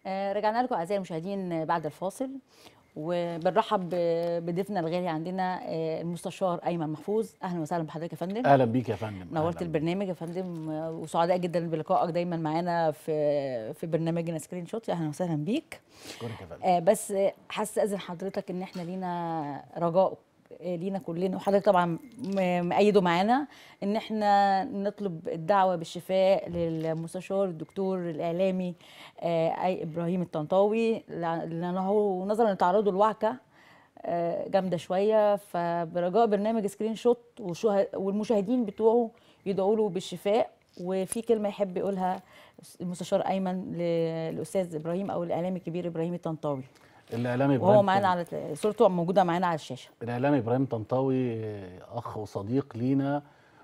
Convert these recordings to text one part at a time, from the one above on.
رجعنا لكم اعزائي المشاهدين بعد الفاصل، وبنرحب بضيفنا الغالي عندنا المستشار ايمن محفوظ. اهلا وسهلا بحضرتك يا فندم. اهلا بيك يا فندم. نورت البرنامج يا فندم، وسعداء جدا بلقائك دايما معانا في برنامجنا سكرين شوت. اهلا وسهلا بيك. اشكرك يا فندم. بس حاسه اذن حضرتك ان احنا لينا رجاء لينا كلنا، وحضرتك طبعا مأيده معانا، ان احنا نطلب الدعوه بالشفاء للمستشار الدكتور الاعلامي اي ابراهيم الطنطاوي، لانه نظرا لتعرضه لوعكه جامده شويه. فبرجاء برنامج سكرين شوت والمشاهدين بتوعه يدعوا له بالشفاء. وفي كلمه يحب يقولها المستشار ايمن للاستاذ ابراهيم او الاعلامي الكبير ابراهيم الطنطاوي. الاعلامي ابراهيم وهو معانا على صورته موجوده معانا على الشاشه. الاعلامي ابراهيم طنطاوي اخ وصديق لينا،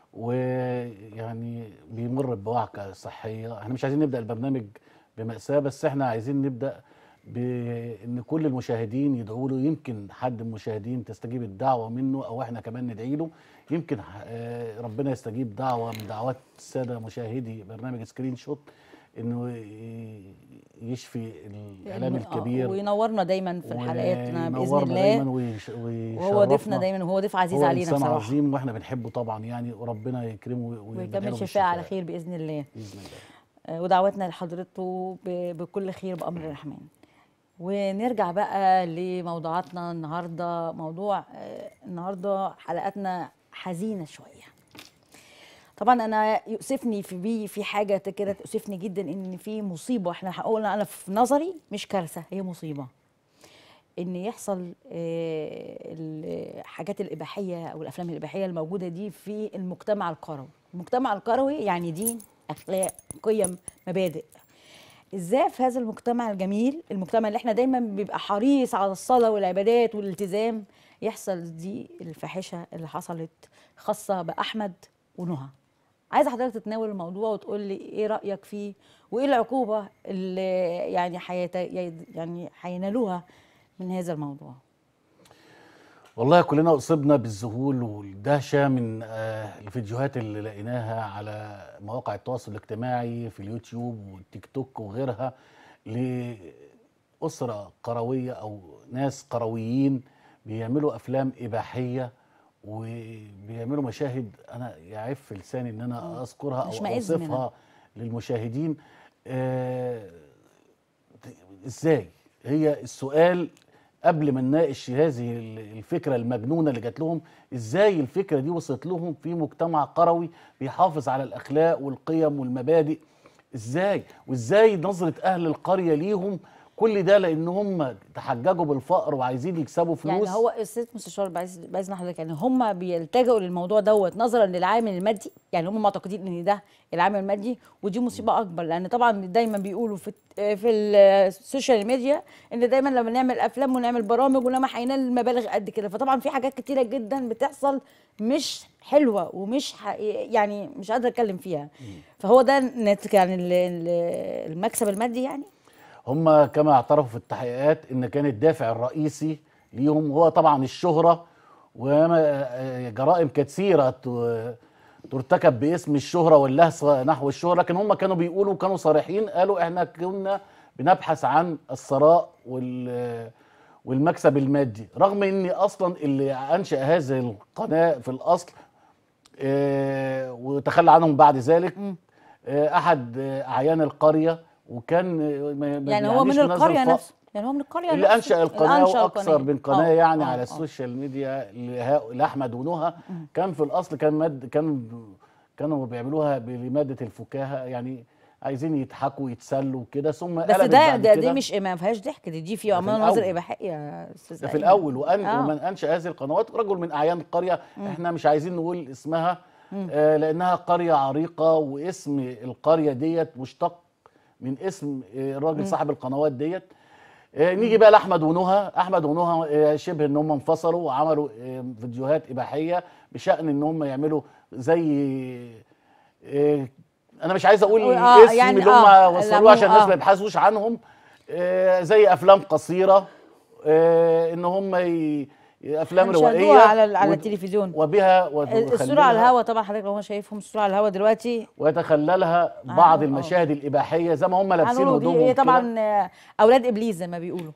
ويعني بيمر بوعكه صحيه. احنا مش عايزين نبدا البرنامج بمأساة، بس احنا عايزين نبدا بان كل المشاهدين يدعوا له. يمكن حد من المشاهدين تستجيب الدعوه منه، او احنا كمان ندعي له. يمكن ربنا يستجيب دعوه من دعوات الساده مشاهدي برنامج سكرين شوت، انه يشفي الاعلامي الكبير وينورنا دايما في حلقاتنا باذن الله دايما وهو ضيفنا دايما، وهو ضيف عزيز علينا بصراحه. هو انسان عظيم واحنا بنحبه طبعا يعني، وربنا يكرمه ويكمل شفاء على خير باذن الله. باذن الله. ودعوتنا لحضرته بكل خير بامر الرحمن. ونرجع بقى لموضوعاتنا النهارده. موضوع النهارده حلقاتنا حزينه شويه. طبعا انا يؤسفني في حاجه كده تؤسفني جدا، ان في مصيبه. احنا قلنا انا في نظري مش كارثه، هي مصيبه ان يحصل الحاجات الاباحيه او الافلام الاباحيه الموجوده دي في المجتمع القروي. المجتمع القروي يعني دين، اخلاق، قيم، مبادئ. ازاي في هذا المجتمع الجميل، المجتمع اللي احنا دايما بيبقى حريص على الصلاه والعبادات والالتزام، يحصل دي الفاحشه اللي حصلت خاصه باحمد ونهى؟ عايزه حضرتك تتناول الموضوع وتقول لي ايه رايك فيه، وايه العقوبه اللي يعني هينالوها من هذا الموضوع. والله كلنا اصبنا بالذهول والدهشه من الفيديوهات اللي لقيناها على مواقع التواصل الاجتماعي في اليوتيوب والتيك توك وغيرها، لأسرة قرويه او ناس قرويين بيعملوا افلام اباحيه وبيعملوا مشاهد انا يعف لساني ان انا اذكرها او اوصفها للمشاهدين. ازاي؟ هي السؤال قبل ما نناقش هذه الفكره المجنونه اللي جات لهم، ازاي الفكره دي وصلت لهم في مجتمع قروي بيحافظ على الاخلاق والقيم والمبادئ؟ ازاي؟ وازاي نظره اهل القريه ليهم؟ كل ده لان هم تحججوا بالفقر وعايزين يكسبوا فلوس. يعني هو الست مستشار باذن حضرتك، يعني هم بيلتجئوا للموضوع دوت نظرا للعامل المادي، يعني هم معتقدين ان ده العامل المادي، ودي مصيبه اكبر. لان طبعا دايما بيقولوا في السوشيال ميديا ان دايما لما نعمل افلام ونعمل برامج ولما هينال مبالغ قد كده، فطبعا في حاجات كتيره جدا بتحصل مش حلوه ومش يعني مش قادره اتكلم فيها. فهو ده ناتج يعني المكسب المادي. يعني هم كما اعترفوا في التحقيقات ان كان الدافع الرئيسي ليهم هو طبعا الشهرة، وجرائم كثيرة ترتكب باسم الشهرة واللهث نحو الشهرة. لكن هم كانوا بيقولوا، كانوا صريحين، قالوا احنا كنا بنبحث عن الثراء والمكسب المادي، رغم ان اصلا اللي انشأ هذه القناة في الاصل وتخلى عنهم بعد ذلك احد اعيان القرية، وكان يعني هو من القريه نفسه، يعني هو من القريه اللي انشا القناه واكثر من قناه يعني على السوشيال السوشيال ميديا لاحمد ونهى. كان في الاصل كانوا بيعملوها بماده الفكاهه، يعني عايزين يضحكوا ويتسلوا كده. ثم بس دي مش ما فيهاش ضحك، دي فيها مناظر اباحيه يا استاذ. ده في الاول. ومن انشا هذه القنوات رجل من اعيان القريه، احنا مش عايزين نقول اسمها لانها قريه عريقه، واسم القريه ديت مشتق من اسم الراجل صاحب القنوات ديت. نيجي بقى لاحمد ونهى. احمد ونهى شبه ان هم انفصلوا وعملوا فيديوهات اباحيه بشان ان هم يعملوا زي انا مش عايز اقول الاسم يعني اللي هم وصلوه عشان الناس ما يبحثوش عنهم، زي افلام قصيره، ان هم افلام هنشاهدوها روائيه على التلفزيون. وبها الصوره على الهوا طبعا، حضرتك لو ما شايفهم الصوره على الهوا دلوقتي، ويتخللها بعض هنقول المشاهد الاباحيه زي ما هم لابسين هنقولوا دي هدومهم ايه كده. طبعا، اولاد ابليس زي ما بيقولوا.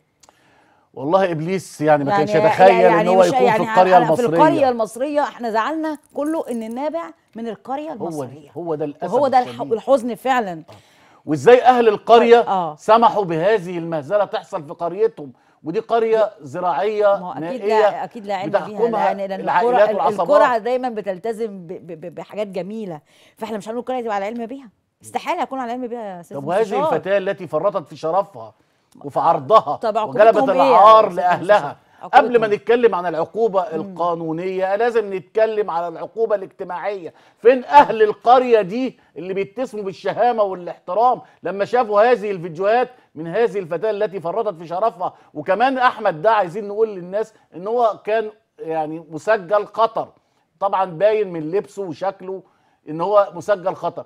والله ابليس يعني ما كانش يعني يتخيل ان هو مش يكون في يعني القريه في القريه المصريه. المصريه احنا زعلنا كله ان النابع من القريه هو المصريه. هو ده الاسف وهو ده الشديد. الحزن فعلا. وازاي اهل القريه اه سمحوا بهذه المهزله تحصل في قريتهم، ودي قريه زراعيه ما هو اكيد نائيه لا، اكيد لا علم بيها، بتحكمها لان العائلات القرى والعصابات. دايما بتلتزم بحاجات جميله، فاحنا مش هنقول القريه تبقى على علم بيها، استحاله اكون على علم بيها يا استاذ طب وهذه مستشار. الفتاه التي فرطت في شرفها وفي عرضها طب وجلبت عقوبتهم ايه يا العار أستاذ لاهلها، مستشار؟ قبل ما عقوبتهم. نتكلم عن العقوبه القانونيه لازم نتكلم على العقوبه الاجتماعيه. فين اهل القريه دي اللي بيتسموا بالشهامه والاحترام لما شافوا هذه الفيديوهات من هذه الفتاه التي فرطت في شرفها؟ وكمان احمد ده عايزين نقول للناس ان هو كان يعني مسجل خطر، طبعا باين من لبسه وشكله ان هو مسجل خطر.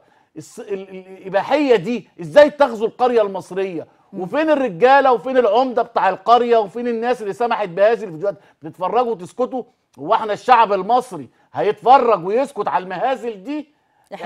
الاباحيه دي ازاي تغزو القريه المصريه؟ وفين الرجاله وفين العمده بتاع القريه وفين الناس اللي سمحت بهذه الفيديوهات؟ بتتفرجوا وتسكتوا؟ هو احنا الشعب المصري هيتفرج ويسكت على المهازل دي؟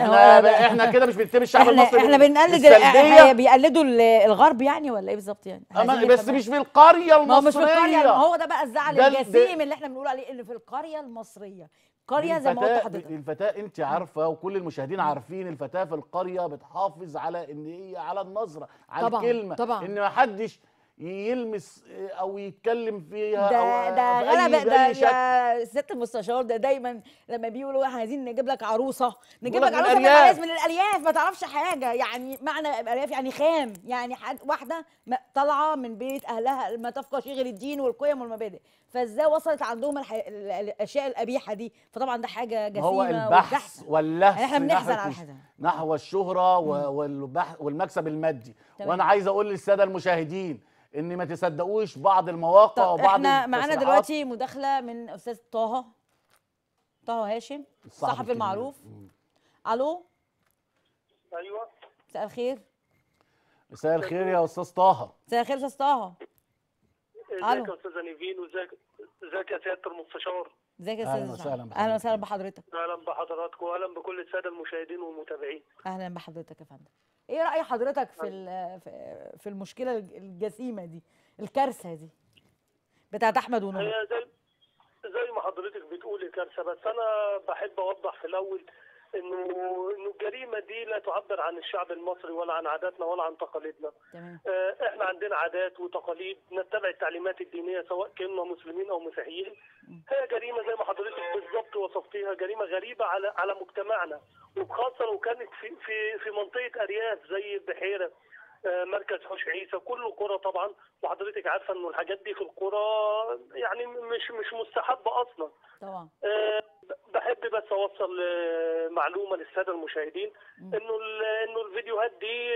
احنا كده مش بنتبع الشعب المصري. احنا بنقلد بيقلدوا الغرب يعني، ولا ايه بالظبط يعني؟ بس مش في القريه المصريه. ما هو مش في القريه، ما هو ده بقى الزعل الجسيم اللي احنا بنقول عليه، اللي في القريه المصريه. قريه زي ما قلت لحضرتك، الفتاه انت عارفه وكل المشاهدين عارفين الفتاه في القريه بتحافظ على ان هي على النظره، على طبعا الكلمه، طبعا ان ما حدش يلمس او يتكلم فيها ده او غلبة ده بأي شكل. يا سياده المستشار، ده دايما لما بيقولوا احنا عايزين نجيب لك عروسه، نجيب لك لك عروسه الأرياف. من الالياف، ما تعرفش حاجه يعني معنى الالياف، يعني خام، يعني واحده طالعه من بيت اهلها ما تفقه شيء غير الدين والقيم والمبادئ، فازاي وصلت عندهم الاشياء القبيحه دي؟ فطبعا ده حاجه جسيمه. هو البحث واللهس يعني احنا بنحزن على حاجه نحو الشهره والمكسب المادي. تمام. وانا عايز اقول للساده المشاهدين ان ما تصدقوش بعض المواقع وبعض احنا معانا دلوقتي مداخله من استاذ طه هاشم الصحفي المعروف. الو. ايوه مساء الخير. مساء الخير يا استاذ طه. مساء الخير يا استاذ طه. ازيك يا استاذه نيفين، وازيك يا سياده المستشار؟ ازيك يا اهلا استاذ؟ وسهلا اهلا وسهلا بحضرتك. اهلا بحضراتكم واهلا بكل الساده المشاهدين والمتابعين. اهلا بحضرتك يا فندم. ايه راي حضرتك في المشكله الجسيمه دي، الكارثه دي بتاعت احمد ونور؟ هي زي ما حضرتك بتقولي كارثه، بس انا بحب اوضح في الاول انه الجريمه دي لا تعبر عن الشعب المصري ولا عن عاداتنا ولا عن تقاليدنا. تمام. احنا عندنا عادات وتقاليد، نتبع التعليمات الدينيه سواء كنا مسلمين او مسيحيين. هي جريمه زي ما حضرتك بالظبط وصفتيها، جريمه غريبه على مجتمعنا، وخاصه لو كانت في منطقه ارياف زي البحيره، مركز حوش عيسى، كل القرى طبعا، وحضرتك عارفه انه الحاجات دي في القرى يعني مش مستحبه اصلا. طبعا. بحب بس اوصل معلومه للساده المشاهدين انه الفيديوهات دي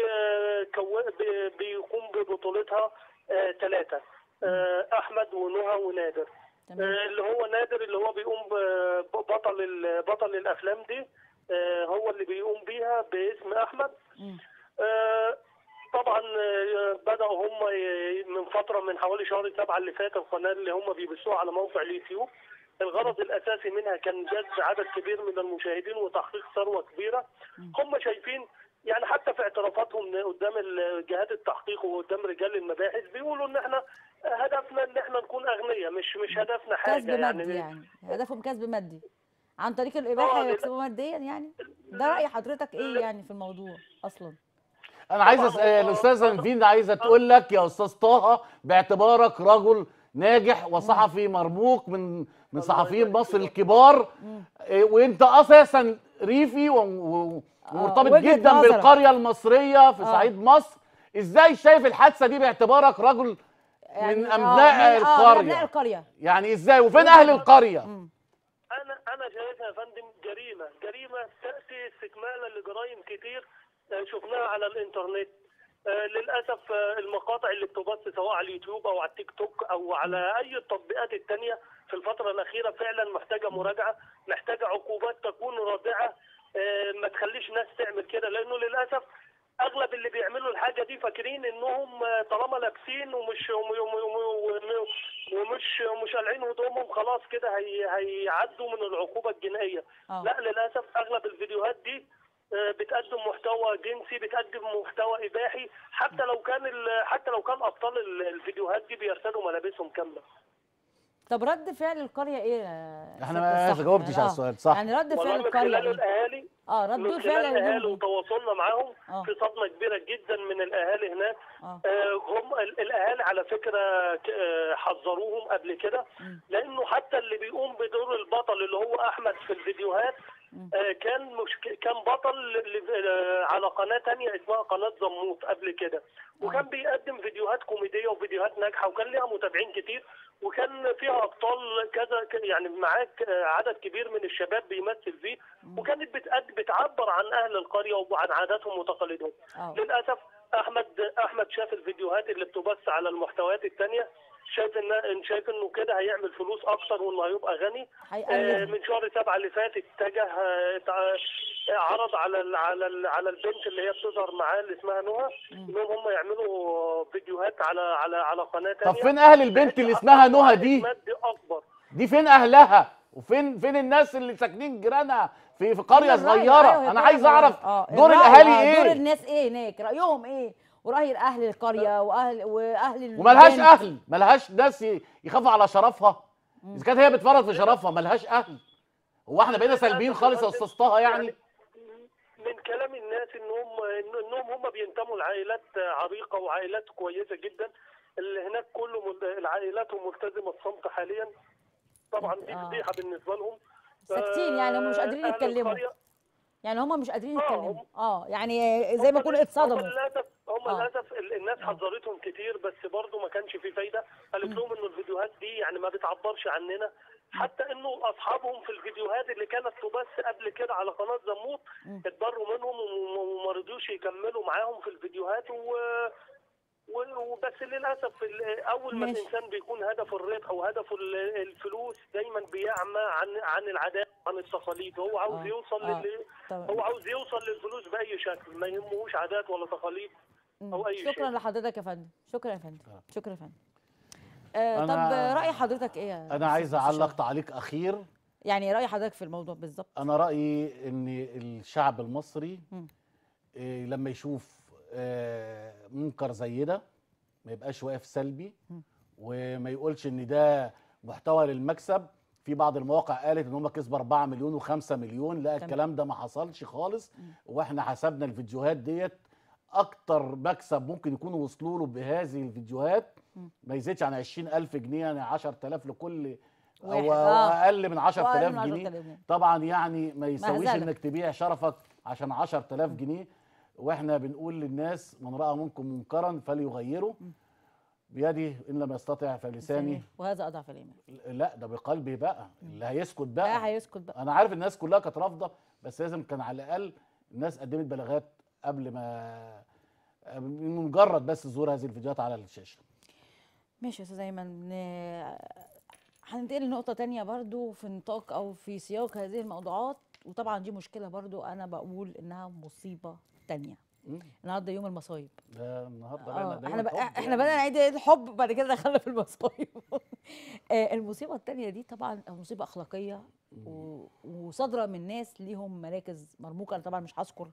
بيقوم ببطولتها 3 احمد ونهى ونادر. اللي هو نادر اللي هو بيقوم بطل الافلام دي، هو اللي بيقوم بيها باسم احمد. طبعا بدأوا هم من فترة، من حوالي شهر 7 اللي فات، القناة اللي هم بيبثوها على موقع اليوتيوب. الغرض الأساسي منها كان جذب عدد كبير من المشاهدين وتحقيق ثروة كبيرة. هم شايفين يعني حتى في اعترافاتهم قدام جهات التحقيق وقدام رجال المباحث بيقولوا ان احنا هدفنا ان احنا نكون اغنياء، مش هدفنا حاجة كسب مادي، يعني هدفهم كسب مادي عن طريق الإباحة يكسبوا ماديا يعني. ده رأي حضرتك ايه يعني في الموضوع اصلا؟ انا عايز الاستاذه نيفين عايزه تقول لك يا استاذ طه، باعتبارك رجل ناجح وصحفي مرموق من صحفيين مصر الكبار، وانت اساسا ريفي ومرتبط جدا بالقريه المصريه في صعيد مصر، ازاي شايف الحادثه دي باعتبارك رجل يعني من ابناء القريه؟ يعني ازاي وفين اهل القريه؟ انا شايفها يا فندم جريمه تاتي استكمالا لجرائم كتير شفناها على الانترنت. للاسف المقاطع اللي بتبث سواء على اليوتيوب او على التيك توك او على اي التطبيقات التانية في الفتره الاخيره فعلا محتاجه مراجعه، محتاجه عقوبات تكون رادعه، ما تخليش ناس تعمل كده، لانه للاسف اغلب اللي بيعملوا الحاجه دي فاكرين انهم طالما لابسين ومش ومش قالعين هدومهم خلاص كده هيعدوا من العقوبه الجنائيه. لا للاسف اغلب الفيديوهات دي بتقدم محتوى جنسي، بتقدم محتوى اباحي، حتى لو كان ابطال الفيديوهات دي بيرتدوا ملابسهم كامله. طب رد فعل القريه ايه يا احنا سيادة ما جاوبتش على السؤال صح. يعني رد فعل من القريه خلال ايه؟ الاهالي رد من فعل خلال الاهالي اليوم. وتواصلنا معاهم في صدمه كبيره جدا من الاهالي هناك. هم الاهالي على فكره حذروهم قبل كده، لانه حتى اللي بيقوم بدور البطل اللي هو احمد في الفيديوهات كان بطل على قناه تانية اسمها قناه زموط قبل كده، وكان بيقدم فيديوهات كوميديه وفيديوهات ناجحه وكان ليها متابعين كتير، وكان فيها ابطال كذا يعني معاك عدد كبير من الشباب بيمثل فيه، وكانت بتعبر عن اهل القريه وعن عاداتهم وتقاليدهم. للاسف احمد شاف الفيديوهات اللي بتبث على المحتويات الثانيه، شايف انه كده هيعمل فلوس اكتر وانه هيبقى غني. من شهر 7 اللي فات اتجه عرض على البنت اللي هي بتظهر معاه اللي اسمها نهى انهم هم يعملوا فيديوهات على قناه ثانيه. طب فين اهل البنت اللي اسمها نهى دي؟ دي فين اهلها؟ وفين الناس اللي ساكنين جيرانها في قريه صغيره؟ انا عايز اعرف دور الاهالي ايه؟ دور الناس ايه هناك؟ رايهم ايه؟ وراي اهل القريه واهل وملهاش اهل، ملهاش ناس يخافوا على شرفها. اذا كانت هي بتفرط في شرفها ملهاش اهل. هو احنا بقينا سالبين خالص يا استاذ طه يعني؟ من كلام الناس انهم هم بينتموا لعائلات عريقه وعائلات كويسه جدا، اللي هناك كله عائلاتهم ملتزمه الصمت حاليا. طبعا دي فضيحه بالنسبه لهم، ساكتين يعني هم مش قادرين يتكلموا. يعني هم مش قادرين يتكلموا. يعني زي ما يكونوا اتصدموا. هم للاسف الناس حذرتهم كتير بس برضه ما كانش في فايده. قالت لهم انه الفيديوهات دي يعني ما بتعبرش عننا، حتى انه اصحابهم في الفيديوهات اللي كانت تبث قبل كده على قناه زموط اتضروا منهم وما رضوش يكملوا معاهم في الفيديوهات وبس. للاسف اول ما الانسان بيكون هدفه الربح او هدفه الفلوس دايما بيعمى عن العادات وعن التقاليد. هو عاوز يوصل هو عاوز يوصل للفلوس باي شكل، ما يهمهوش عادات ولا تقاليد او اي شيء. شكرا لحضرتك يا فندم. شكرا يا فندم. شكرا يا فندم. طب راي حضرتك ايه؟ انا عايز اعلق تعليق اخير. يعني راي حضرتك في الموضوع بالظبط؟ انا رايي ان الشعب المصري لما يشوف منكر زي ده ما يبقاش واقف سلبي وما يقولش ان ده محتوى للمكسب. في بعض المواقع قالت ان هم كسبوا 4 مليون و5 مليون، لا الكلام ده ما حصلش خالص. واحنا حسبنا الفيديوهات ديت اكتر مكسب ممكن يكونوا وصلوا له بهذه الفيديوهات ما يزيدش عن 20,000 جنيه، يعني 10,000 لكل او اقل من 10,000 جنيه. طبعا يعني ما يسويش انك تبيع شرفك عشان 10,000 جنيه. واحنا بنقول للناس من راى منكم منكرا فليغيره بيده ان لم يستطع فلسانه وهذا اضعف الايمان. لا ده بقلبي بقى. اللي هيسكت بقى لا هيسكت بقى. انا عارف الناس كلها كانت رافضه بس لازم كان على الاقل الناس قدمت بلاغات قبل ما مجرد بس ظهور هذه الفيديوهات على الشاشه. ماشي يا استاذ ايمن. هننتقل لنقطه ثانيه برضو في نطاق او في سياق هذه الموضوعات، وطبعا دي مشكله برضو انا بقول انها مصيبه ثانيه. النهارده يوم المصايب. ده النهارده احنا بدأنا نعيد الحب بعد كده دخلنا في المصايب. المصيبه الثانيه دي طبعا مصيبه اخلاقيه وصادره من ناس ليهم مراكز مرموقه. انا طبعا مش هذكر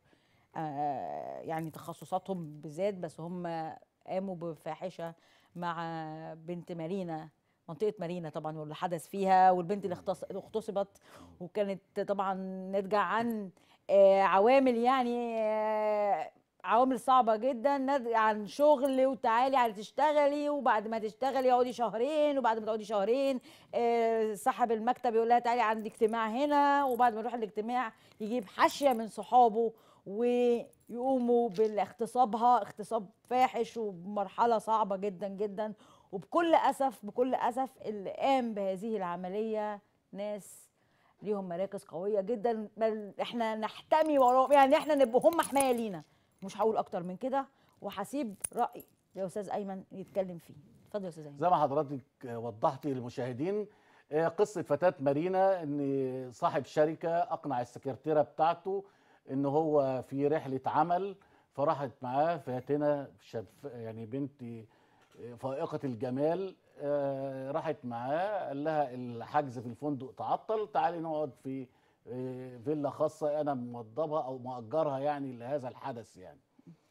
يعني تخصصاتهم بالذات، بس هم قاموا بفاحشه مع بنت مارينا، منطقه مارينا طبعا واللي حدث فيها، والبنت اللي اغتصبت، وكانت طبعا ناتجه عن عوامل يعني عوامل صعبه جدا، ناتجه عن شغل وتعالي على تشتغلي، وبعد ما تشتغلي اقعدي شهرين، وبعد ما تقعدي شهرين صاحب المكتب يقول لها تعالي عندي اجتماع هنا، وبعد ما يروح الاجتماع يجيب حاشيه من صحابه ويقوموا باغتصابها اغتصاب فاحش وبمرحله صعبه جدا جدا. وبكل اسف اللي قام بهذه العمليه ناس ليهم مراكز قويه جدا، بل احنا نحتمي وراهم، يعني احنا نبقى هم حمايه لينا. مش هقول اكتر من كده، وهسيب راي الاستاذ ايمن يتكلم فيه. اتفضل يا استاذ ايمن. زي ما حضرتك وضحتي للمشاهدين قصه فتاه مارينا، ان صاحب شركه اقنع السكرتيره بتاعته ان هو في رحله عمل، فراحت معاه فاتنه يعني بنت فائقه الجمال راحت معاه، قال لها الحجز في الفندق تعطل، تعالي نقعد في فيلا خاصه انا موضبها او مأجرها يعني لهذا الحدث يعني.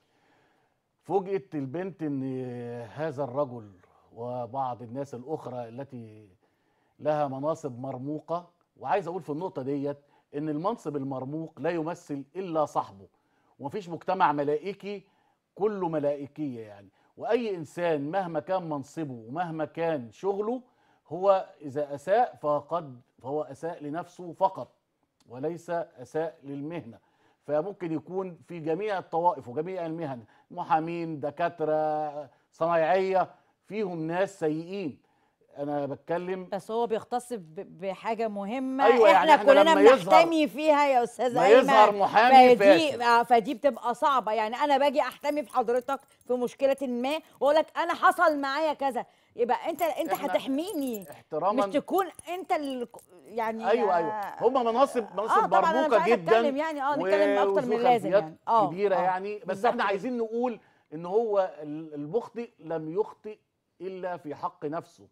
فوجئت البنت ان هذا الرجل وبعض الناس الاخرى التي لها مناصب مرموقه، وعايز اقول في النقطه ديت ان المنصب المرموق لا يمثل الا صاحبه، ومفيش مجتمع ملائكي كله ملائكيه يعني. واي انسان مهما كان منصبه ومهما كان شغله، هو اذا اساء فهو اساء لنفسه فقط وليس اساء للمهنه. فممكن يكون في جميع الطوائف وجميع المهن، محامين، دكاتره، صنايعيه، فيهم ناس سيئين. انا بتكلم بس هو بيختص بحاجه مهمه. أيوة، احنا يعني كلنا لما بنحتمي فيها يا استاذ ما ايمن. يظهر محامي فاسد. فدي بتبقى صعبه. يعني انا باجي احتمي في حضرتك في مشكله ما واقول لك انا حصل معايا كذا، يبقى انت إحنا هتحميني، احتراما. مش تكون انت يعني ايوه هم مناصب طبعا انا مش مرموقه عايزه جدا، اتكلم يعني نتكلم اكتر من وذو اللازم خلفيات يعني كبيره يعني. بس بالظبط احنا كده. عايزين نقول ان هو المخطئ لم يخطئ الا في حق نفسه،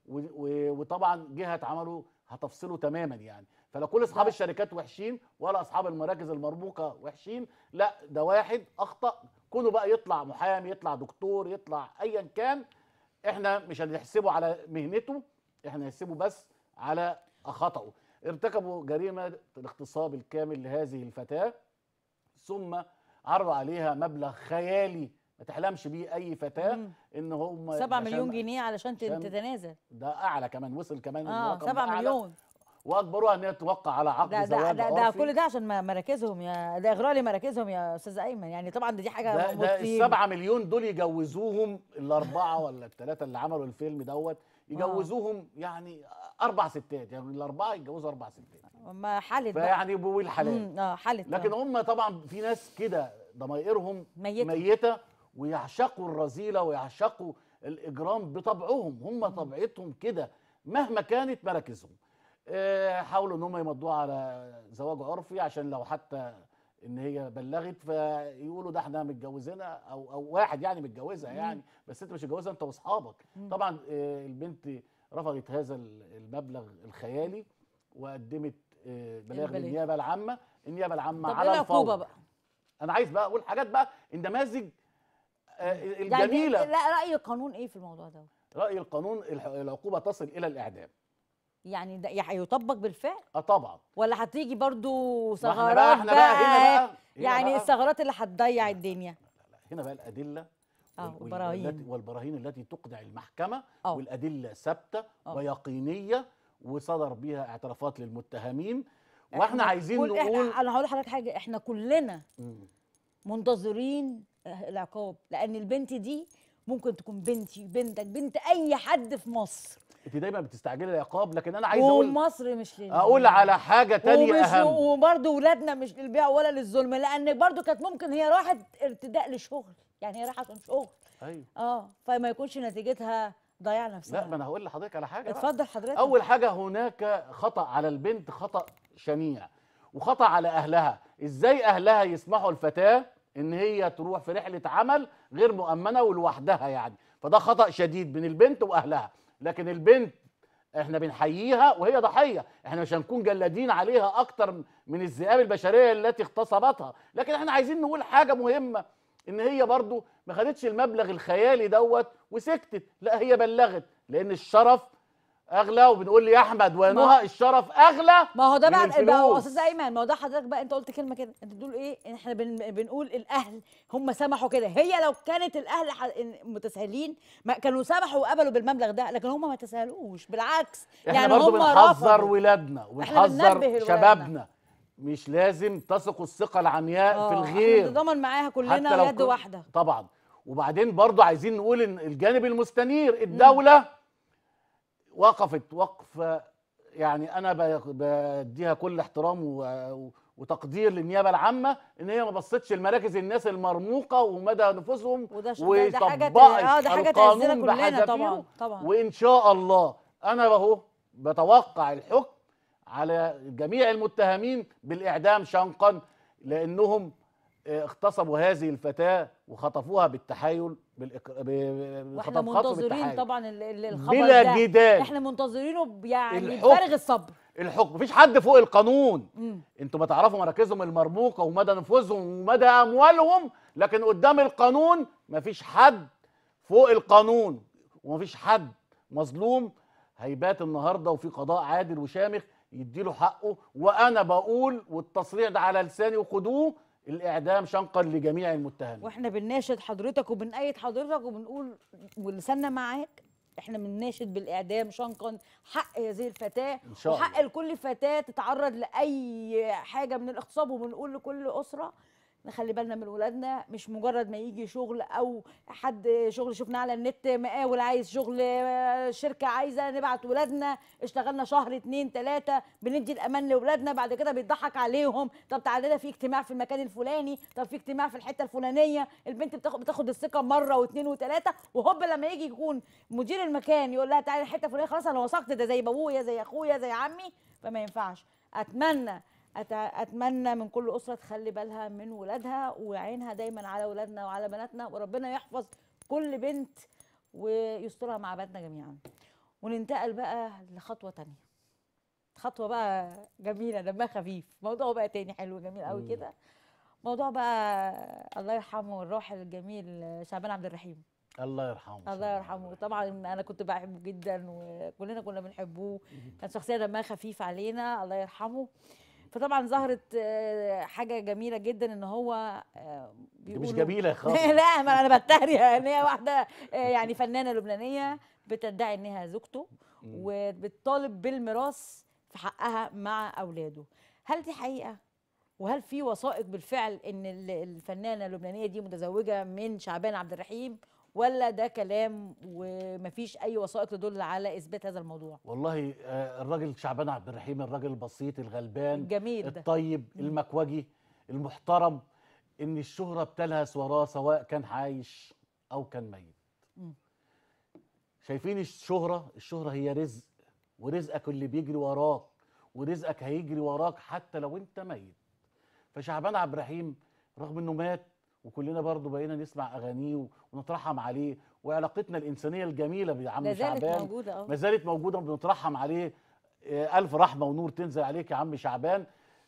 وطبعا جهه عمله هتفصله تماما يعني. فلا كل اصحاب الشركات وحشين ولا اصحاب المراكز المرموقه وحشين، لا ده واحد اخطا، كونه بقى يطلع محامي، يطلع دكتور، يطلع ايا كان، احنا مش هنحسبه على مهنته، احنا هنحسبه بس على خطأه. ارتكبوا جريمه الاغتصاب الكامل لهذه الفتاه، ثم عرضوا عليها مبلغ خيالي ما تحلمش بيه اي فتاه، ان هم 7 مليون جنيه علشان عشان تتنازل. ده اعلى كمان، وصل كمان الرقم 7 ده أعلى. مليون. واجبروها ان هي توقع على عقد ده زواج ده عرفي. كل ده عشان مراكزهم ده اغراء لمراكزهم يا استاذ ايمن. يعني طبعا دي حاجه ده ال7 مليون دول يجوزوهم الاربعه ولا الثلاثه اللي عملوا الفيلم دوت، يجوزوهم يعني 4 ستات، يعني الاربعه يتجوزوا 4 ستات. ما حلت بقى. فيعني بوي الحلال. حلت. لكن هم طبعا في ناس كده ضمائرهم ميته ويعشقوا الرذيله ويعشقوا الاجرام بطبعهم، هم طبيعتهم كده مهما كانت مراكزهم. حاولوا ان هم يمضوها على زواج عرفي عشان لو حتى ان هي بلغت فيقولوا ده احنا متجوزينها، او واحد يعني متجوزها يعني، بس انت مش متجوزها انت واصحابك. طبعا البنت رفضت هذا المبلغ الخيالي وقدمت بلاغ للنيابه العامه. النيابه العامه على الفور. بقى انا عايز بقى اقول حاجات بقى النماذج الجميله. يعني لا، راي القانون ايه في الموضوع ده؟ راي القانون العقوبه تصل الى الاعدام. يعني ده هيطبق بالفعل؟ طبعا. ولا هتيجي برضو ثغرات احنا بقى هنا يعني الثغرات اللي هتضيع الدنيا؟ لا هنا بقى الادله والبراهين التي تقنع المحكمه، والادله ثابته ويقينيه وصدر بها اعترافات للمتهمين. واحنا عايزين نقول انا هقول لحضرتك حاجه، احنا كلنا منتظرين العقاب، لان البنت دي ممكن تكون بنتي، بنتك، بنت اي حد في مصر. انت دايما بتستعجلي العقاب، لكن انا عايز اقول مصر مش اقول على حاجه تانية اهم. وبرده ولادنا مش للبيع ولا للظلم، لان برده كانت ممكن هي راحت ارتداء لشغل، يعني هي راحت عشان شغل. ايوه فما يكونش نتيجتها ضياع نفسها. لا ما انا هقول لحضرتك على حاجه. اتفضل حضرتك. اول حاجه هناك خطا على البنت، خطا شنيع، وخطا على اهلها. ازاي اهلها يسمحوا الفتاه ان هي تروح في رحله عمل غير مؤمنه ولوحدها يعني؟ فده خطا شديد من البنت واهلها. لكن البنت احنا بنحييها وهي ضحيه، احنا مش هنكون جلادين عليها اكتر من الذئاب البشريه التي اغتصبتها. لكن احنا عايزين نقول حاجه مهمه، ان هي برضو ما خدتش المبلغ الخيالي دوت وسكتت، لا هي بلغت، لان الشرف اغلى. وبنقول لي احمد ونهى الشرف اغلى. ما هو ده بقى الفلوس. استاذ ايمن، ما هو ده حضرتك بقى انت قلت كلمه كده، انت بتقول ايه؟ احنا بنقول الاهل هم سمحوا كده. هي لو كانت الاهل متساهلين ما كانوا سمحوا وقبلوا بالمبلغ ده، لكن هم ما تساهلوش، بالعكس. احنا يعني برضو هم بنحذر ولادنا وبنحذر شبابنا، مش لازم تثقوا الثقه العمياء في الغير، نتضامن معاها كلنا يد واحده طبعا. وبعدين برضو عايزين نقول ان الجانب المستنير، الدوله وقفت وقفه يعني انا بديها كل احترام وتقدير للنيابه العامه، ان هي ما بصتش لمراكز الناس المرموقه ومدى نفوذهم، وطبقت القانون بحذافيره. وان شاء الله انا اهو بتوقع الحكم على جميع المتهمين بالاعدام شنقا، لانهم اغتصبوا هذه الفتاه وخطفوها بالتحايل واحنا بخطاب خاص منتظرين بالتحايل طبعا الخبر بلا ده. جدال. احنا منتظرينه يعني الحكم. بفارغ الصبر. الحكم، مفيش حد فوق القانون. مم. انتوا ما تعرفوا مراكزهم المرموقه ومدى نفوذهم ومدى اموالهم، لكن قدام القانون مفيش حد فوق القانون، ومفيش حد مظلوم هيبات النهارده وفي قضاء عادل وشامخ يديله حقه. وانا بقول والتصريح ده على لساني وخدوه، الاعدام شنقا لجميع المتهمين. واحنا بنناشد حضرتك وبنأيد حضرتك وبنقول ولساننا معاك، احنا بنناشد بالاعدام شنقا حق هذه الفتاه، إن شاء وحق الله. لكل فتاه تتعرض لاي حاجه من الاغتصاب. وبنقول لكل اسره نخلي بالنا من ولادنا، مش مجرد ما يجي شغل او حد شغل شفناه على النت مقاول عايز شغل، شركه عايزه نبعت ولادنا، اشتغلنا شهر 2 3 بندي الامان لولادنا، بعد كده بيضحك عليهم. طب تعالى لنا في اجتماع في المكان الفلاني، طب في اجتماع في الحته الفلانيه، البنت بتاخد الثقه مره واثنين وثلاثه، وهوب لما يجي يكون مدير المكان يقول لها تعالي الحته الفلانيه، خلاص انا وثقت ده زي بابويا زي اخويا زي عمي، فما ينفعش. اتمنى من كل اسره تخلي بالها من ولادها وعينها دايما على ولادنا وعلى بناتنا، وربنا يحفظ كل بنت ويسترها مع بناتنا جميعا. وننتقل بقى لخطوه تانية، خطوه بقى جميله دمها خفيف، موضوع بقى تاني حلو جميل قوي كده. موضوع بقى الله يرحمه الراحل الجميل شعبان عبد الرحيم. الله يرحمه. الله يرحمه. طبعا انا كنت بحبه جدا وكلنا كنا بنحبوه، كان شخصيه دمها خفيف علينا الله يرحمه. فطبعا ظهرت حاجه جميله جدا ان هو دي مش جميله يا خالص. لا ما انا بتريق ان هي واحده يعني فنانه لبنانيه بتدعي انها زوجته وبتطالب بالميراث في حقها مع اولاده. هل دي حقيقه؟ وهل في وثائق بالفعل ان الفنانه اللبنانيه دي متزوجه من شعبان عبد الرحيم، ولا ده كلام ومفيش اي وثائق تدل على اثبات هذا الموضوع؟ والله الراجل شعبان عبد الرحيم الراجل البسيط الغلبان الجميل ده، الطيب المكوجي المحترم، ان الشهرة بتلهث وراه سواء كان عايش او كان ميت. شايفين الشهرة هي رزق، ورزقك اللي بيجري وراك، ورزقك هيجري وراك حتى لو انت ميت. فشعبان عبد الرحيم رغم انه مات وكلنا برضو بقينا نسمع اغانيه ونترحم عليه، وعلاقتنا الانسانيه الجميله بعم شعبان موجودة ما زالت موجوده وبنترحم عليه. الف رحمه ونور تنزل عليك يا عم شعبان.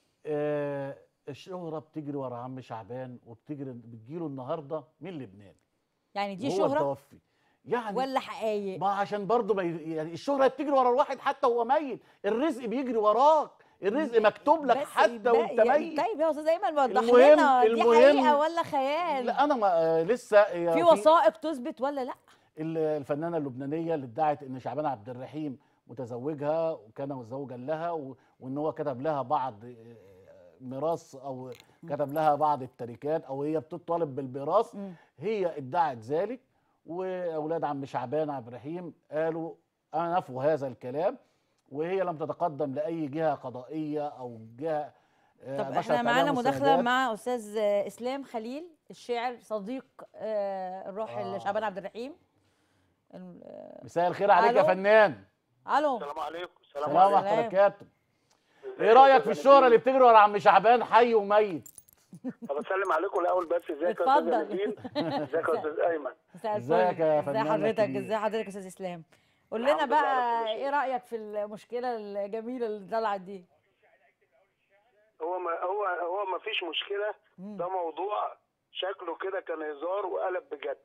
الشهره بتجري ورا عم شعبان بتجيله النهارده من لبنان. يعني دي هو شهره التوفي يعني ولا حقايق؟ ما عشان برضو يعني الشهره بتجري ورا الواحد حتى وهو ميت، الرزق بيجري وراك، الرزق مكتوب لك حتى وانت ميت. طيب يا استاذ ايمن وضح لنا دي حقيقه ولا خيال؟ لا انا ما لسه في وثائق تثبت ولا لا؟ الفنانه اللبنانيه اللي ادعت ان شعبان عبد الرحيم متزوجها وكان زوجا لها وان هو كتب لها بعض ميراث او كتب لها بعض التركات او هي بتطالب بالميراث، هي ادعت ذلك، واولاد عم شعبان عبد الرحيم قالوا نفوا هذا الكلام، وهي لم تتقدم لاي جهه قضائيه او جهه. طب احنا معانا مداخله مع استاذ اسلام خليل الشاعر صديق الراحل شعبان عبد الرحيم. مساء الخير عليك يا فنان. الو السلام عليكم. السلام ورحمه الله وبركاته. ايه رايك في الشهره اللي بتجري ورا عم شعبان حي وميت؟ طب اسلم عليكم الاول بس. ازيك يا استاذ نبيل؟ ازيك يا استاذ ايمن؟ ازيك يا فنان؟ ازي حضرتك يا استاذ اسلام؟ قول لنا بقى ايه رايك في المشكله الجميله اللي طلعت دي؟ هو ما فيش مشكله، ده موضوع شكله كده كان هزار وقلب بجد.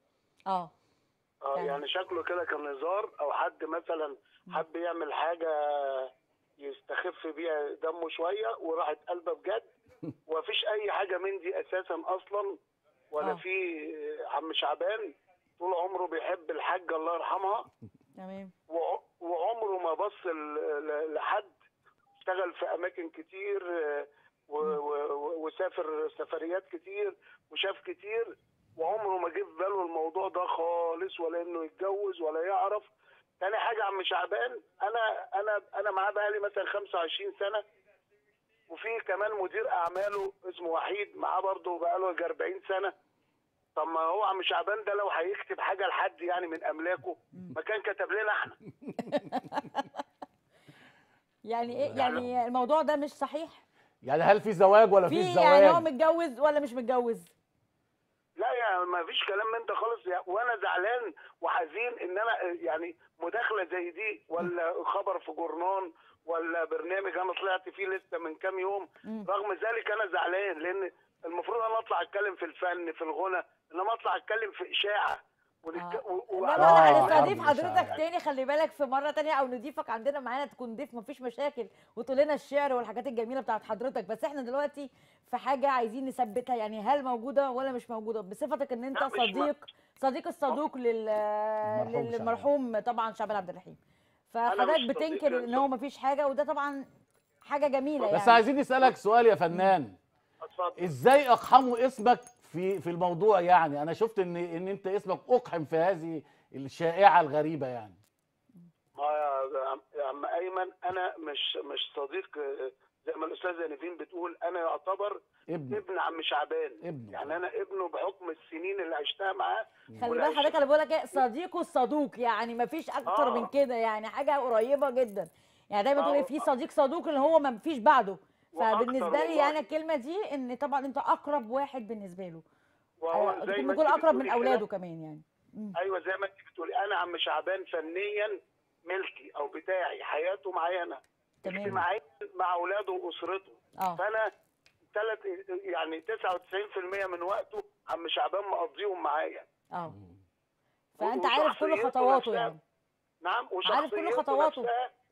يعني شكله كده كان هزار، او حد مثلا حب يعمل حاجه يستخف بيها دمه شويه وراحت قلبه بجد، ومفيش اي حاجه من دي اساسا اصلا ولا في. عم شعبان طول عمره بيحب الحاجه الله يرحمها، تمام، وعمره ما بص لحد. اشتغل في اماكن كتير وسافر سفريات كتير وشاف كتير، وعمره ما جه في باله الموضوع ده خالص، ولا انه يتجوز ولا يعرف. تاني حاجه عم شعبان انا معاه بقالي مثلا 25 سنه، وفي كمان مدير اعماله اسمه وحيد معاه برضه بقاله 40 سنه. طب ما هو عم شعبان ده لو هيكتب حاجه لحد يعني من املاكه ما كان كتب لنا احنا. يعني ايه يعني الموضوع ده مش صحيح؟ يعني هل في زواج ولا في زواج؟ يعني هو متجوز ولا مش متجوز؟ لا لا ما فيش كلام من ده خالص، وانا زعلان وحزين ان انا يعني مداخله زي دي ولا خبر في جورنان ولا برنامج انا طلعت فيه لسه من كام يوم. رغم ذلك انا زعلان، لان المفروض انا اطلع اتكلم في الفن في الغنى، انما اطلع اتكلم في اشاعه انما انا هنستضيف حرب حضرتك إشاعة. تاني، خلي بالك في مره تانية، او نضيفك عندنا معانا تكون ضيف مفيش مشاكل، وتقول لنا الشعر والحاجات الجميله بتاعت حضرتك. بس احنا دلوقتي في حاجه عايزين نثبتها، يعني هل موجوده ولا مش موجوده، بصفتك ان انت لا، مش صديق الصدوق للمرحوم طبعا شعبان عبد الرحيم، فحضرتك مش صديق بتنكر ان هو مفيش حاجه، وده طبعا حاجه جميله بس يعني. عايزين نسالك سؤال يا فنان، اتفضل. ازاي اقحموا اسمك في الموضوع؟ يعني انا شفت ان انت اسمك اقحم في هذه الشائعه الغريبه يعني. ما يا عم ايمن، انا مش صديق زي ما الاستاذه نيفين بتقول، انا يعتبر ابن عم شعبان. ابنه. يعني انا ابنه بحكم السنين اللي عشتها معاه. خلي بالك حضرتك، انا بقول لك ايه، صديقه الصدوق، يعني مفيش اكتر من كده، يعني حاجه قريبه جدا. يعني دايما تقول في صديق صدوق اللي هو ما فيش بعده. فبالنسبه لي يعني الكلمه دي ان طبعا انت اقرب واحد بالنسبه له، ممكن يكون اقرب من اولاده كمان يعني. ايوه زي ما انت بتقولي، انا عم شعبان فنيا ملكي او بتاعي، حياته معايا انا، اجتماعيا مع اولاده واسرته. فانا يعني 99% من وقته عم شعبان مقضيهم معايا. فانت عارف كل خطواته يعني. نعم، عارف كل خطواته.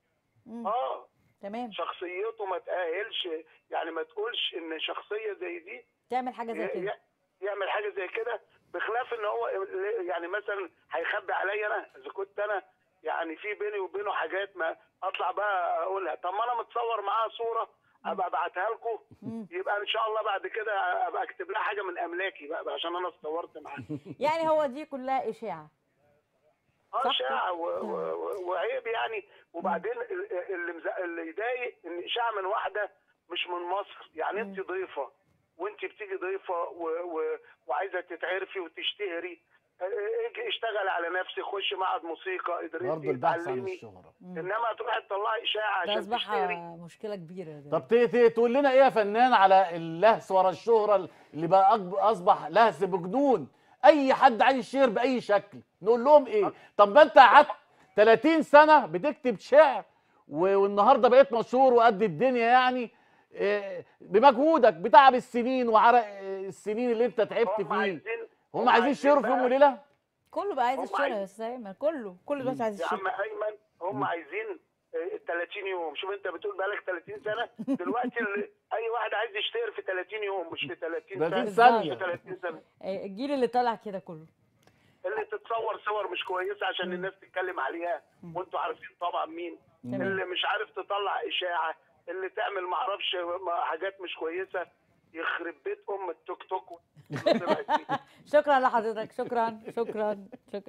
تمام. شخصيته ما تأهلش، يعني ما تقولش ان شخصيه زي دي تعمل حاجه زي كده، يعمل حاجه زي كده، بخلاف ان هو يعني مثلا هيخبي عليا انا اذا كنت انا يعني في بيني وبينه حاجات ما اطلع بقى اقولها. طب ما انا متصور معاه صوره ابقى ابعتها لكم، يبقى ان شاء الله بعد كده ابقى اكتب لها حاجه من املاكي بقى عشان انا اتصورت معاه. يعني هو دي كلها اشاعه. اشاعه وعيب يعني. وبعدين اللي يضايق ان اشاعه من واحده مش من مصر. يعني انت ضيفه، وانت بتيجي ضيفه وعايزه تتعرفي وتشتهري، اجي اشتغل على نفسك، خش معهد موسيقى، ادرسي، اتعلمي، انما تروحي تطلعي اشاعه عشان تشتهري. مشكله كبيره ده. طب تقول لنا ايه يا فنان على اللهس ورا الشهره اللي بقى اصبح لهس بجنون؟ اي حد عايز يشير باي شكل نقول لهم ايه؟ طب ما انت قعدت 30 سنه بتكتب شعر والنهارده بقيت مشهور وقد الدنيا يعني، بمجهودك بتعب السنين وعرق السنين اللي انت تعبت فيه. هم عايزين يشيروا في يوم وليله؟ كله بقى عايز يشير يا استاذ ايمن، كله دلوقتي عايز يشير. يا عم ايمن هم عايزين 30 يوم. شوف انت بتقول بقالك 30 سنه، دلوقتي اي واحد عايز يشتهر في 30 يوم، مش في 30 ثانيه. 30 سنه. الجيل اللي طالع كده كله اللي تتصور صور مش كويسه عشان الناس تتكلم عليها، وانتوا عارفين طبعا مين. اللي مش عارف تطلع اشاعه، اللي تعمل معرفش حاجات مش كويسه، يخرب بيت التوك توك. شكرا لحضرتك، شكرا.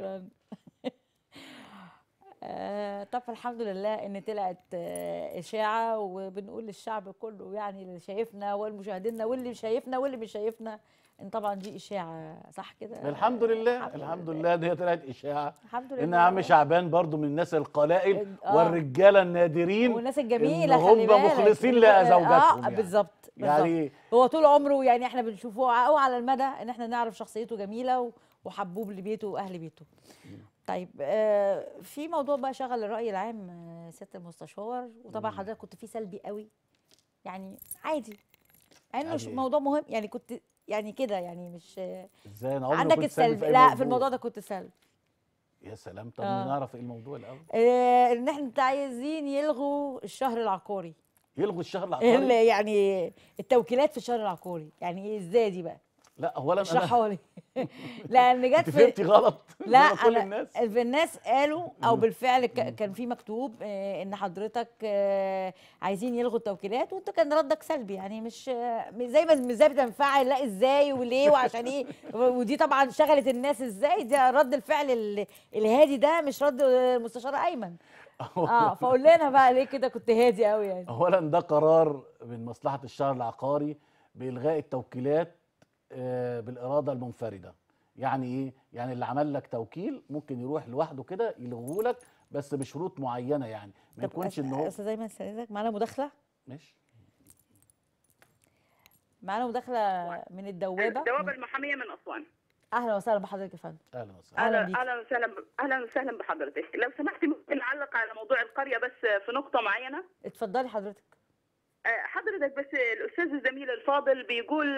طب الحمد لله ان طلعت اشاعه، وبنقول للشعب كله يعني اللي شايفنا والمشاهدين واللي شايفنا واللي مش شايفنا ان طبعا دي اشاعه، صح كده؟ الحمد لله دي طلعت اشاعه. الحمد لله. ان عم شعبان برضو من الناس القلائل والرجاله النادرين والناس الجميله، اللي هم مخلصين لزوجاتهم يعني. بالظبط. يعني هو طول عمره يعني احنا بنشوفه او على المدى ان احنا نعرف شخصيته جميله وحبوب لبيته واهل بيته. طيب في موضوع بقى شغل الرأي العام سيادة المستشار، وطبعا حضرتك كنت فيه سلبي قوي، يعني عادي انه موضوع مهم، يعني كنت يعني كده يعني مش ازاي انا عمري عندك كنت السلبي؟ لا في الموضوع ده كنت سلبي. يا سلام. طب نعرف ايه الموضوع الاول؟ ان احنا عايزين يلغوا الشهر العقاري. يلغوا الشهر العقاري؟ يعني التوكيلات في الشهر العقاري، يعني ايه ازاي دي بقى؟ لا اولا اشرحها لي. لان جت فهمتي غلط. لا كل الناس قالوا او بالفعل كان في مكتوب ان حضرتك عايزين يلغوا التوكيلات، وانت كان ردك سلبي، يعني مش زي بتنفعل، لا ازاي وليه وعشان ايه، ودي طبعا شغلت الناس ازاي، ده رد الفعل الهادي ده مش رد المستشار ايمن. فقول لنا بقى ليه كده كنت هادي قوي يعني؟ اولا ده قرار من مصلحه الشهر العقاري بالغاء التوكيلات بالاراده المنفرده. يعني ايه؟ يعني اللي عمل لك توكيل ممكن يروح لوحده كده يلغوه لك، بس بشروط معينه، يعني ما يكونش ان هو. استاذ ايمن استاذنك، معانا مداخله؟ ماشي. معانا مداخله من الدوابه المحاميه من اسوان. اهلا وسهلا بحضرتك يا فندم. اهلا وسهلا. أهلا بيك. اهلا وسهلا بحضرتك. لو سمحتي ممكن اعلق على موضوع القريه بس في نقطه معينه؟ اتفضلي حضرتك. حضرتك بس الاستاذ الزميل الفاضل بيقول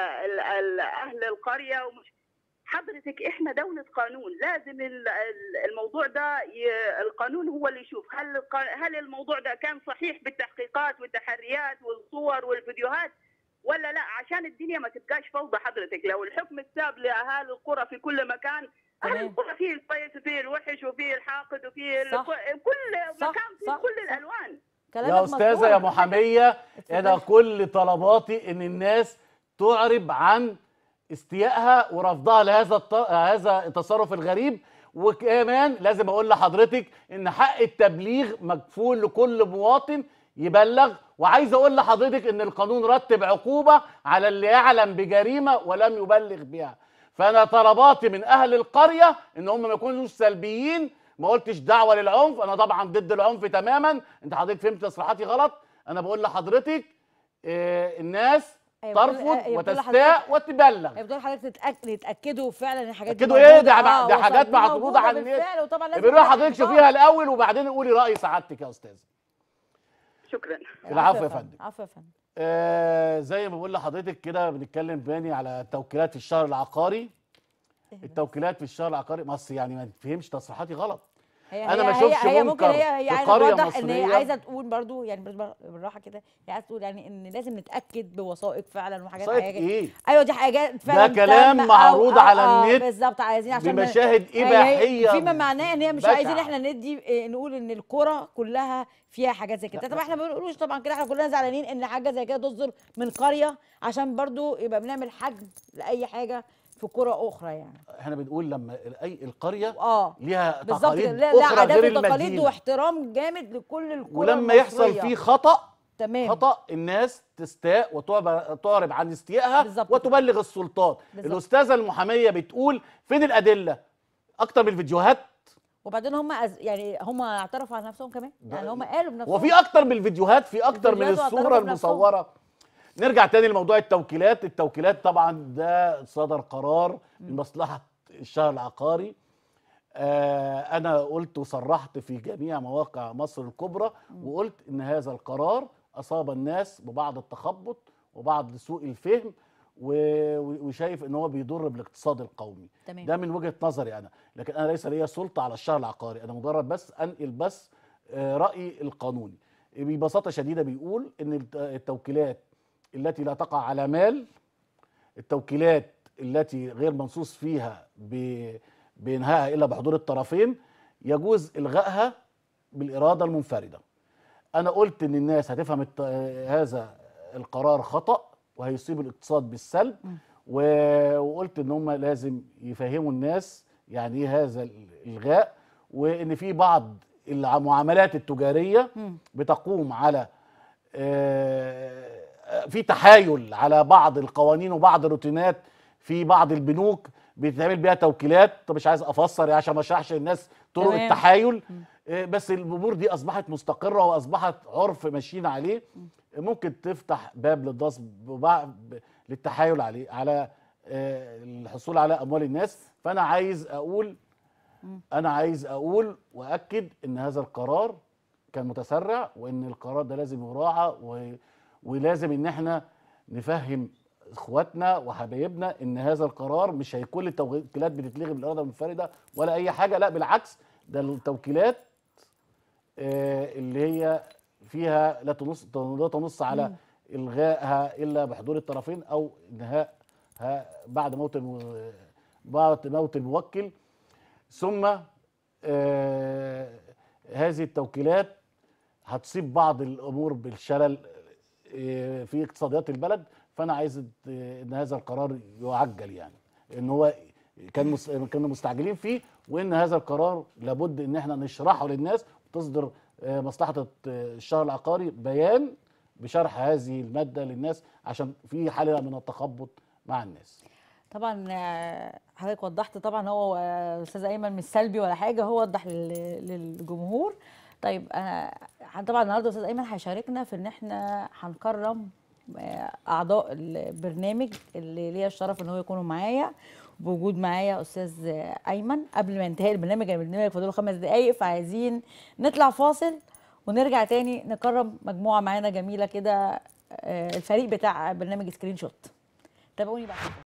اهل القريه ومش حضرتك احنا دوله قانون، لازم الموضوع ده القانون هو اللي يشوف هل الموضوع ده كان صحيح بالتحقيقات والتحريات والصور والفيديوهات ولا لا، عشان الدنيا ما تبقاش فوضى. حضرتك لو الحكم الساب لاهالي القرى في كل مكان، اهل القرى فيه الكويس وفيه الوحش وفيه الحاقد وفيه كل مكان فيه كل الالوان. يا استاذه يا محاميه، انا كل طلباتي ان الناس تعرب عن استيائها ورفضها هذا التصرف الغريب. وكمان لازم اقول لحضرتك ان حق التبليغ مكفول لكل مواطن يبلغ. وعايز اقول لحضرتك ان القانون رتب عقوبه على اللي يعلم بجريمه ولم يبلغ بها. فانا طلباتي من اهل القريه ان هم ما يكونوش سلبيين. ما قلتش دعوه للعنف، انا طبعا ضد العنف تماما. انت حضرتك فهمت تصريحاتي غلط. انا بقول لحضرتك الناس ترفض وتستاء وتبلغ. بتقول حضرتك يتاكدوا فعلا ان الحاجات دي ايه؟ دي حاجات معروضه على النت. وطبعا لازم بيروح حضرتك شوفيها الاول وبعدين قولي راي سعادتك يا استاذ. شكرا. العفو يا فندم. عفوا يا فندم. زي ما بقول لحضرتك كده، بنتكلم تاني على التوكيلات في الشهر العقاري. التوكيلات في الشهر العقاري مصر، يعني ما تفهمش تصريحاتي غلط. انا ما اشوفش منكر هي عايزه توضح ان هي عايزه تقول برضو، يعني بالراحه كده، هي عايزه تقول يعني ان لازم نتاكد بوثائق فعلا وحاجات. ايه؟ ايوه دي حاجات فعلا، ده كلام معروض على النت بالظبط. عايزين عشان بمشاهد اباحيه فيما معناه ان هي مش عايزين احنا ندي نقول ان الكره كلها فيها حاجات زي كده. طبعا احنا ما بنقولوش طبعا كده، احنا كلنا زعلانين ان حاجه زي كده تصدر من قريه، عشان برضو يبقى بنعمل حجم لاي حاجه في قرى اخرى. يعني احنا بنقول لما اي القريه ليها بالظبط تقاليد اخرى غير المدينه، تقاليد واحترام جامد لكل القرى ولما يحصل فيه خطا تمام، خطا الناس تستاء وتعرب عن استيائها وتبلغ السلطات. الاستاذه المحاميه بتقول فين الادله؟ اكتر من الفيديوهات. وبعدين هم يعني هم اعترفوا على نفسهم كمان، يعني هم قالوا بنفسهم. وفي اكتر من الفيديوهات، في اكتر من الصوره المصوره. نرجع تاني لموضوع التوكيلات. التوكيلات طبعا ده صدر قرار من مصلحة الشهر العقاري. أنا قلت وصرحت في جميع مواقع مصر الكبرى وقلت إن هذا القرار أصاب الناس ببعض التخبط وبعض سوء الفهم، وشايف إن هو بيضر بالاقتصاد القومي. تمام. ده من وجهة نظري أنا، لكن أنا ليس لي سلطة على الشهر العقاري. أنا مجرد بس أنقل بس رأيي القانوني. ببساطة شديدة بيقول إن التوكيلات التي لا تقع على مال، التوكيلات التي غير منصوص فيها بإنهائها إلا بحضور الطرفين، يجوز إلغائها بالإرادة المنفردة. أنا قلت إن الناس هتفهم هذا القرار خطأ وهيصيب الاقتصاد بالسلب، وقلت إن هم لازم يفهموا الناس يعني إيه هذا الإلغاء، وإن في بعض المعاملات التجارية بتقوم على في تحايل على بعض القوانين وبعض الروتينات في بعض البنوك بيتعمل بيها توكيلات. طب مش عايز افسر يعني عشان ما اشرحش للناس طرق التحايل، بس الامور دي اصبحت مستقره واصبحت عرف ماشيين عليه. ممكن تفتح باب للنصب للتحايل على الحصول على اموال الناس. فانا عايز اقول واكد ان هذا القرار كان متسرع، وان القرار ده لازم يراعى، ولازم ان احنا نفهم اخواتنا وحبايبنا ان هذا القرار مش هيكون التوكيلات بتتلغي بالاراده المنفرده ولا اي حاجه. لا بالعكس، ده التوكيلات اللي هي فيها لا تنص على الغائها الا بحضور الطرفين او انهائها بعد موت الموكل. ثم هذه التوكيلات هتصيب بعض الامور بالشلل في اقتصاديات البلد. فانا عايز ان هذا القرار يعجل، يعني ان هو كانوا مستعجلين فيه، وان هذا القرار لابد ان احنا نشرحه للناس، وتصدر مصلحه الشهر العقاري بيان بشرح هذه الماده للناس، عشان في حاله من التخبط مع الناس. طبعا حضرتك وضحت، طبعا هو استاذ ايمن مش سلبي ولا حاجه، هو وضح للجمهور. طيب طبعا النهارده استاذ ايمن هيشاركنا في ان احنا هنكرم اعضاء البرنامج اللي ليا الشرف ان هو يكونوا معايا، بوجود معايا استاذ ايمن. قبل ما ينتهي البرنامج فاضله 5 دقايق، فعايزين نطلع فاصل ونرجع تاني نكرم مجموعه معانا جميله كده، الفريق بتاع برنامج سكرين شوت. تابعوني بعد.